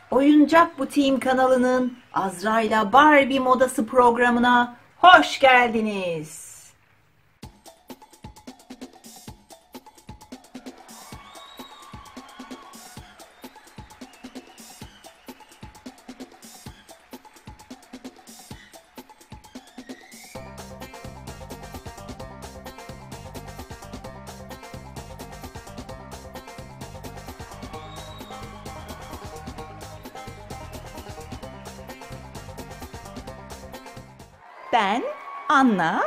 Oyuncak Butiğim kanalının Azra ile Barbie modası programına hoş geldiniz. Ben Anna.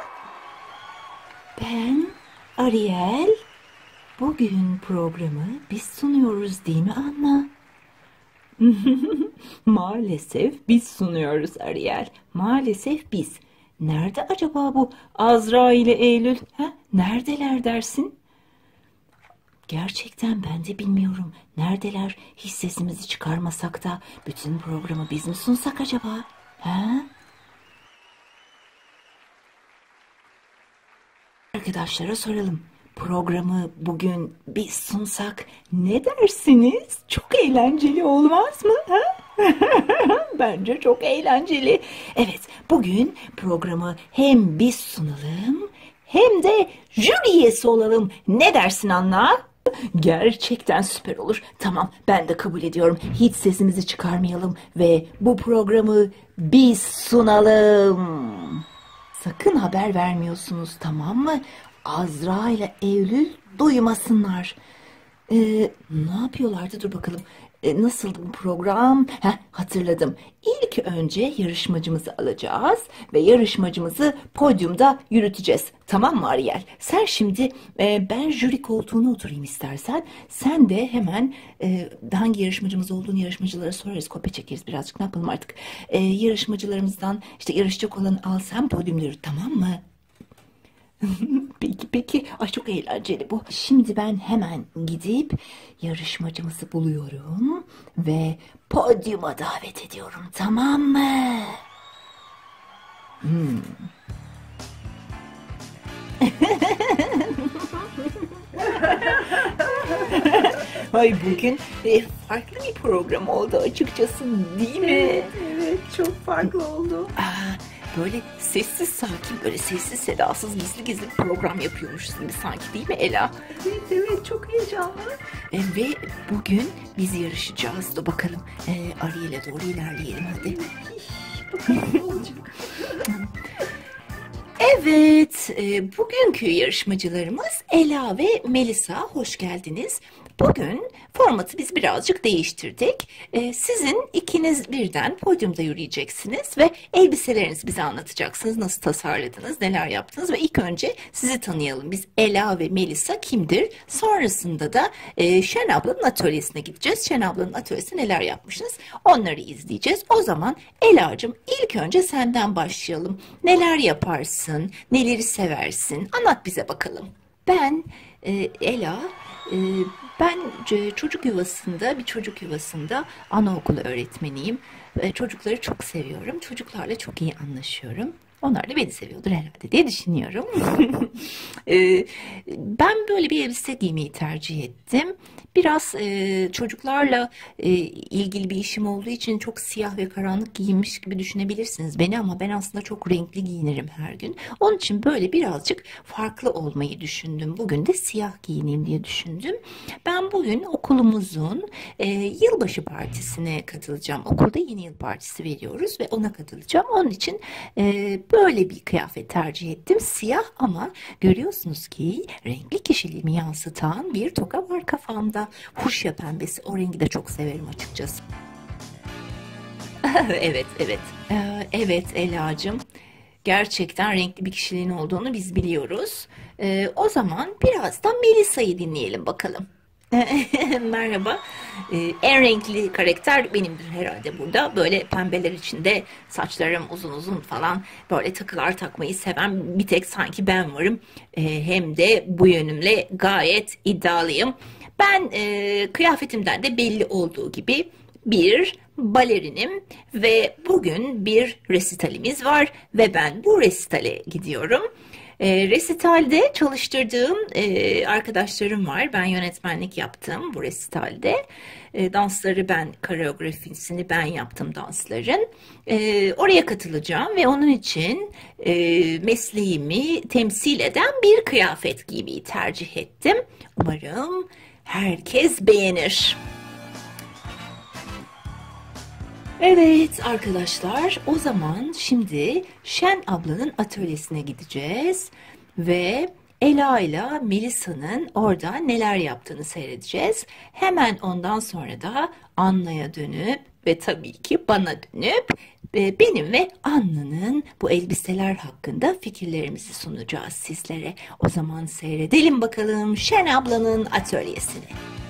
Ben Ariel. Bugün programı biz sunuyoruz değil mi Anna? Maalesef biz sunuyoruz Ariel. Maalesef biz. Nerede acaba bu Azra ile Eylül? Ha? Neredeler dersin? Gerçekten ben de bilmiyorum. Neredeler? Hiç sesimizi çıkarmasak da bütün programı biz mi sunsak acaba? Ha? Arkadaşlara soralım. Programı bugün biz sunsak ne dersiniz? Çok eğlenceli olmaz mı? Ha? Bence çok eğlenceli. Evet, bugün programı hem biz sunalım hem de jüri üyesi olalım. Ne dersin Anna? Gerçekten süper olur. Tamam, ben de kabul ediyorum. Hiç sesimizi çıkarmayalım ve bu programı biz sunalım. Sakın haber vermiyorsunuz, tamam mı? Azra ile Eylül duymasınlar. Ne yapıyorlardı? Dur bakalım. Nasıldı bu program? Hatırladım. İlk önce yarışmacımızı alacağız ve yarışmacımızı podyumda yürüteceğiz. Tamam mı Ariel? Sen şimdi ben jüri koltuğuna oturayım istersen. Sen de hemen hangi yarışmacımız olduğunu yarışmacılara sorarız. Kopya çekeriz birazcık. Ne yapalım artık? Yarışmacılarımızdan işte yarışacak olanı al, sen podyumda yürüt, tamam mı? Peki. Ay, çok eğlenceli bu. Şimdi ben hemen gidip yarışmacımızı buluyorum ve podyuma davet ediyorum, tamam mı? Ay, bugün farklı bir program oldu açıkçası, değil mi? Evet, çok farklı oldu. Böyle sessiz sakin, böyle sessiz sedasız, gizli gizli bir program yapıyormuşuz gibi sanki, değil mi Ela? Evet, çok heyecanlı. Ve bugün biz yarışacağız. Dur bakalım, Ariel'e doğru ilerleyelim hadi. Bakalım ne olacak. Evet, bugünkü yarışmacılarımız Ela ve Melisa, hoş geldiniz. Bugün formatı biz birazcık değiştirdik. Sizin ikiniz birden podyumda yürüyeceksiniz ve elbiselerinizi bize anlatacaksınız. Nasıl tasarladınız, neler yaptınız ve ilk önce sizi tanıyalım. Biz Ela ve Melisa kimdir? Sonrasında da Şen ablanın atölyesine gideceğiz. Şen ablanın atölyesinde neler yapmışsınız? Onları izleyeceğiz. O zaman Ela'cığım, ilk önce senden başlayalım. Neler yaparsın, neleri seversin? Anlat bize bakalım. Ben Ela, ben bir çocuk yuvasında anaokulu öğretmeniyim. Çocukları çok seviyorum. Çocuklarla çok iyi anlaşıyorum. Onlar da beni seviyordur herhalde diye düşünüyorum. Ben böyle bir elbise giymeyi tercih ettim. Biraz çocuklarla ilgili bir işim olduğu için çok siyah ve karanlık giyinmiş gibi düşünebilirsiniz beni, ama ben aslında çok renkli giyinirim her gün. Onun için böyle birazcık farklı olmayı düşündüm. Bugün de siyah giyineyim diye düşündüm. Ben bugün okulumuzun yılbaşı partisine katılacağım. Okulda yeni yıl partisi veriyoruz ve ona katılacağım. Onun için böyle bir kıyafet tercih ettim. Siyah, ama görüyorsunuz ki renkli kişiliğimi yansıtan bir toka var kafamda. Fuşya pembesi, o rengi de çok severim açıkçası. Evet. Evet Ela'cığım. Gerçekten renkli bir kişiliğin olduğunu biz biliyoruz. O zaman birazdan Melisa'yı dinleyelim bakalım. Merhaba. En renkli karakter benimdir herhalde burada. Böyle pembeler içinde, saçlarım uzun uzun falan, böyle takılar takmayı seven bir tek sanki ben varım. Hem de bu yönümle gayet iddialıyım. Ben kıyafetimden de belli olduğu gibi bir balerinim ve bugün bir resitalimiz var ve ben bu resitale gidiyorum. Resitalde çalıştırdığım arkadaşlarım var. Ben yönetmenlik yaptım bu resitalde. Dansları ben, koreografisini ben yaptım dansların. Oraya katılacağım ve onun için mesleğimi temsil eden bir kıyafet giymeyi tercih ettim. Umarım herkes beğenir. Evet arkadaşlar, o zaman şimdi Şen ablanın atölyesine gideceğiz ve Ela ile Melisa'nın orada neler yaptığını seyredeceğiz. Hemen ondan sonra da Anna'ya dönüp ve tabii ki bana dönüp benim ve Anna'nın bu elbiseler hakkında fikirlerimizi sunacağız sizlere. O zaman seyredelim bakalım Şen ablanın atölyesini.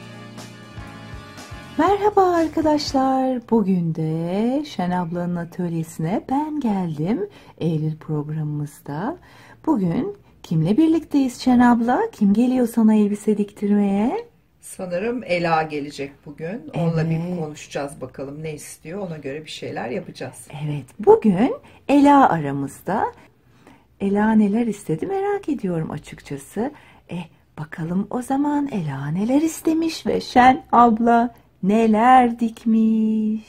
Merhaba arkadaşlar. Bugün de Şen ablanın atölyesine ben geldim. Eylül programımızda. Bugün kimle birlikteyiz Şen abla? Kim geliyor sana elbise diktirmeye? Sanırım Ela gelecek bugün. Onunla Evet. bir konuşacağız bakalım ne istiyor. Ona göre bir şeyler yapacağız. Evet, bugün Ela aramızda. Ela neler istedi merak ediyorum açıkçası. Bakalım o zaman Ela neler istemiş ve Şen abla neler dikmiş.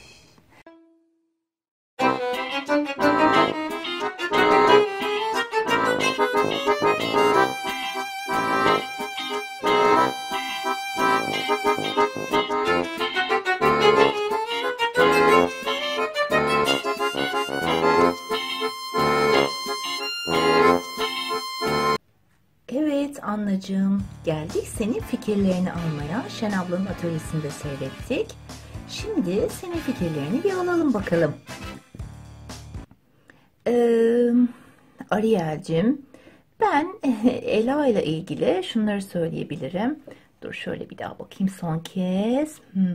Evet Annacığım, geldik senin fikirlerini almaya. Şen ablanın atölyesinde seyrettik. Şimdi senin fikirlerini bir alalım bakalım. Ariel'cim, ben Ela ile ilgili şunları söyleyebilirim. Dur şöyle bir daha bakayım son kez.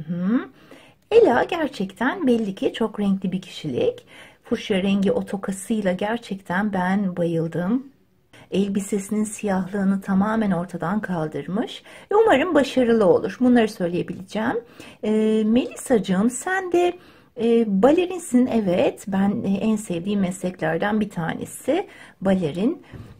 Ela gerçekten belli ki çok renkli bir kişilik. Fuşya rengi o tokasıyla gerçekten ben bayıldım. Elbisesinin siyahlığını tamamen ortadan kaldırmış. Umarım başarılı olur. Bunları söyleyebileceğim. Melisa'cığım, sen de balerinsin. Evet, ben en sevdiğim mesleklerden bir tanesi balerin.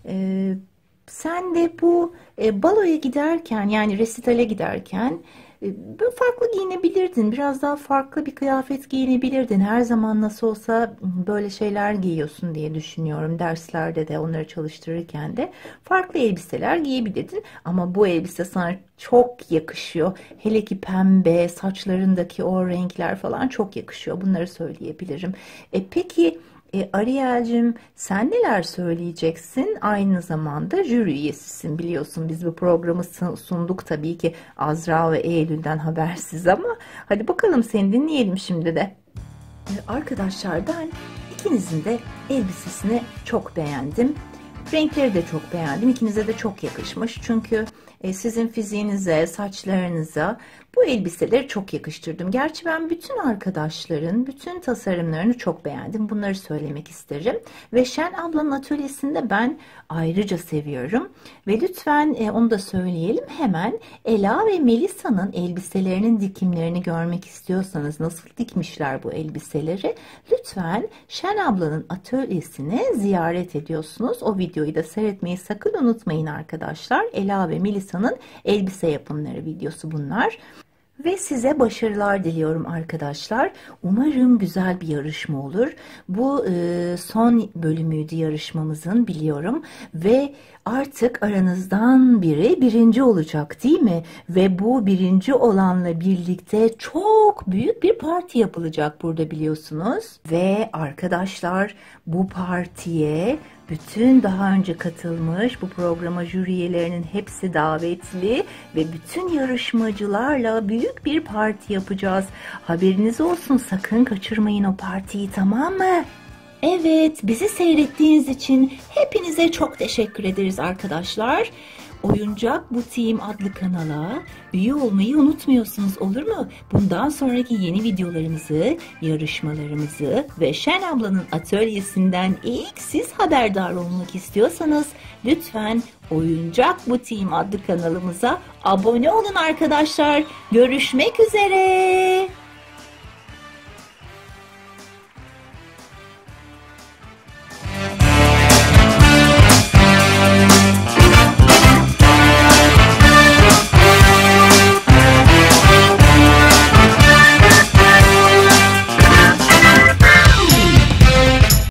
Sen de bu baloya giderken, yani resitale giderken böyle farklı giyinebilirdin. Biraz daha farklı bir kıyafet giyinebilirdin. Her zaman nasıl olsa böyle şeyler giyiyorsun diye düşünüyorum. Derslerde de onları çalıştırırken de farklı elbiseler giyebilirdin. Ama bu elbise sana çok yakışıyor. Hele ki pembe, saçlarındaki o renkler falan çok yakışıyor. Bunları söyleyebilirim. Peki Ariel'cim, sen neler söyleyeceksin? Aynı zamanda jüri üyesisin, biliyorsun biz bu programı sunduk tabii ki Azra ve Eylül'den habersiz ama hadi bakalım seni dinleyelim şimdi de. Arkadaşlar, ben ikinizin de elbisesini çok beğendim. Renkleri de çok beğendim. İkinize de çok yakışmış. Çünkü sizin fiziğinize, saçlarınıza bu elbiseleri çok yakıştırdım. Gerçi ben bütün arkadaşların bütün tasarımlarını çok beğendim. Bunları söylemek isterim. Ve Şen ablanın atölyesinde ben ayrıca seviyorum. Ve lütfen onu da söyleyelim hemen. Ela ve Melisa'nın elbiselerinin dikimlerini görmek istiyorsanız, nasıl dikmişler bu elbiseleri, lütfen Şen ablanın atölyesini ziyaret ediyorsunuz. O videoyu da seyretmeyi sakın unutmayın arkadaşlar. Ela ve Melisa'nın elbise yapımları videosu bunlar. Ve size başarılar diliyorum arkadaşlar. Umarım güzel bir yarışma olur. Bu son bölümüydü yarışmamızın, biliyorum. Ve artık aranızdan biri birinci olacak, değil mi? Ve bu birinci olanla birlikte çok büyük bir parti yapılacak burada, biliyorsunuz. Ve arkadaşlar, bu partiye bütün daha önce katılmış bu programa jüri üyelerinin hepsi davetli ve bütün yarışmacılarla büyük bir parti yapacağız. Haberiniz olsun, sakın kaçırmayın o partiyi, tamam mı? Evet, bizi seyrettiğiniz için hepinize çok teşekkür ederiz arkadaşlar. Oyuncak Butiğim adlı kanala üye olmayı unutmuyorsunuz, olur mu? Bundan sonraki yeni videolarımızı, yarışmalarımızı ve Şen ablanın atölyesinden ilk siz haberdar olmak istiyorsanız lütfen Oyuncak Butiğim adlı kanalımıza abone olun arkadaşlar. Görüşmek üzere.